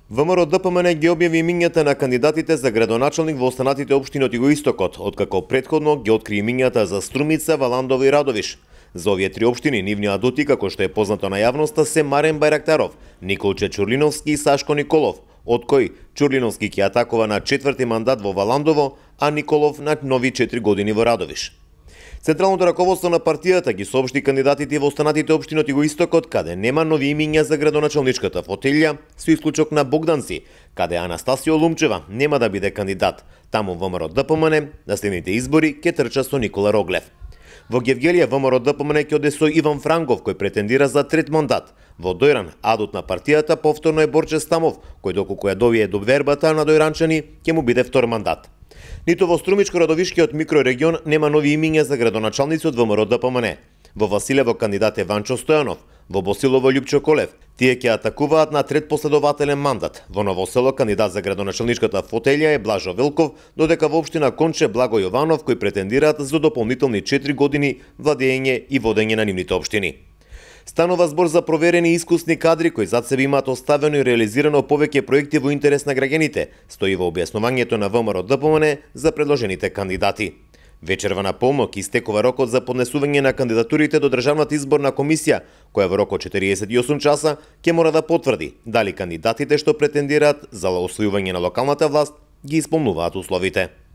ВМРО ДПМН ги објави имињата на кандидатите за градоначалник во останатите општини од Југоистокот, откако претходно ги откри имињата за Струмица, Валандово и Радовиш. За овие три општини нивни адути, како што е познато на јавноста, се Марен Бајрактаров, Николче Чурлиновски и Сашко Николов, од кој Чурлиновски ќе атакува на 4ти мандат во Валандово, а Николов на нови 4 години во Радовиш. Централното раководство на партијата ги соопшти кандидатите во останатите општини од Југоистокот, каде нема нови имиња за градоначалничката фотелја, со исклучок на Богданци, каде Анастасио Лумчева нема да биде кандидат. Таму ВМРО ДПМН на следните избори ќе трча со Никола Роглев. Во Гевгелија ВМРО ДПМН ќе оде со Иван Франгов, кој претендира за трет мандат. Во Дојран, адут на партијата повторно е Борче Стамов, кој доколку ја добие до вербата на дојранчани, ќе му биде втор мандат. Ниту во Струмичко-Радовишкиот микрорегион нема нови имиња за градоначалници од ВМРО ДПМН. Во Василево кандидат е Ванчо Стојанов, во Босилово Љупчо Колев. Тие ќе атакуваат на трет последователен мандат. Во Ново село кандидат за градоначалничката фотелја е Блажо Велков, додека во општина Конче Благо Јованов, кои претендираат за дополнителни 4 години владење и водење на нивните општини. Станува збор за проверени и искусни кадри кои зад себе имаат оставено и реализирано повеќе проекти во интерес на граѓаните, стои во објаснувањето на ВМРО ДПМН за предложените кандидати. Вечерва на полнок истекува рокот за поднесување на кандидатурите до Државната изборна комисија, која во рок од 48 часа ќе мора да потврди дали кандидатите што претендираат за освојување на локалната власт ги исполнуваат условите.